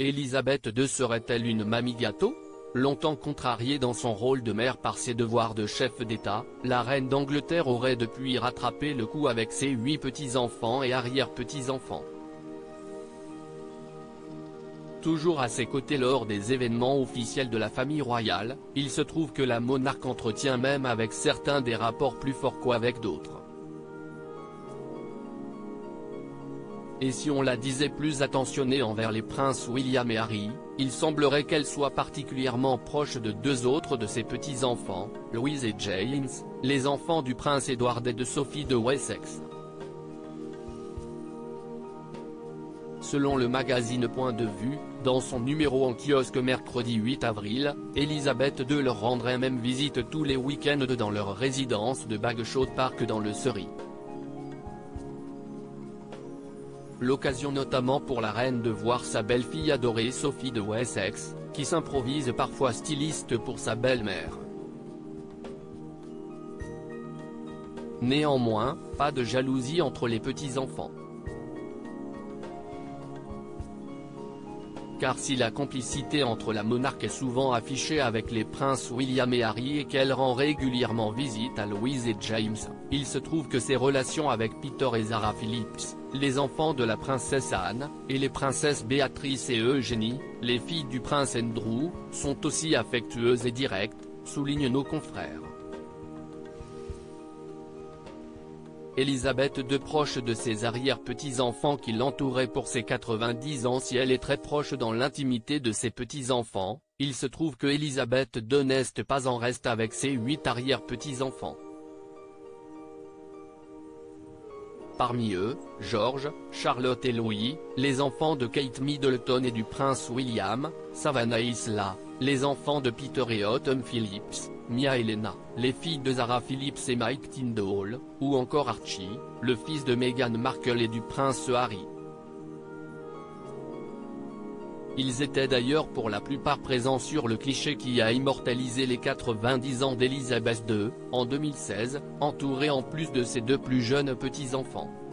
Élisabeth II serait-elle une mamie gâteau? Longtemps contrariée dans son rôle de mère par ses devoirs de chef d'État, la reine d'Angleterre aurait depuis rattrapé le coup avec ses 8 petits-enfants et arrière-petits-enfants. Toujours à ses côtés lors des événements officiels de la famille royale, il se trouve que la monarque entretient même avec certains des rapports plus forts qu'avec d'autres. Et si on la disait plus attentionnée envers les princes William et Harry, il semblerait qu'elle soit particulièrement proche de 2 autres de ses petits-enfants, Louise et James, les enfants du prince Edward et de Sophie de Wessex. Selon le magazine Point de Vue, dans son numéro en kiosque mercredi 8 avril, Élisabeth II leur rendrait même visite tous les week-ends dans leur résidence de Bagshot Park dans le Surrey. L'occasion notamment pour la reine de voir sa belle-fille adorée Sophie de Wessex, qui s'improvise parfois styliste pour sa belle-mère. Néanmoins, pas de jalousie entre les petits-enfants. Car si la complicité entre la monarque est souvent affichée avec les princes William et Harry et qu'elle rend régulièrement visite à Louise et James, il se trouve que ses relations avec Peter et Zara Phillips, les enfants de la princesse Anne, et les princesses Béatrice et Eugénie, les filles du prince Andrew, sont aussi affectueuses et directes, soulignent nos confrères. Élisabeth II proche de ses arrière-petits-enfants qui l'entouraient pour ses 90 ans. Si elle est très proche dans l'intimité de ses petits-enfants, il se trouve que Élisabeth II n'est pas en reste avec ses 8 arrière-petits-enfants. Parmi eux, George, Charlotte et Louis, les enfants de Kate Middleton et du prince William, Savannah et Isla, les enfants de Peter et Autumn Phillips, Mia et Lena, les filles de Zara Phillips et Mike Tyndall, ou encore Archie, le fils de Meghan Markle et du prince Harry. Ils étaient d'ailleurs pour la plupart présents sur le cliché qui a immortalisé les 90 ans d'Élisabeth II, en 2016, entourée en plus de ses 2 plus jeunes petits-enfants.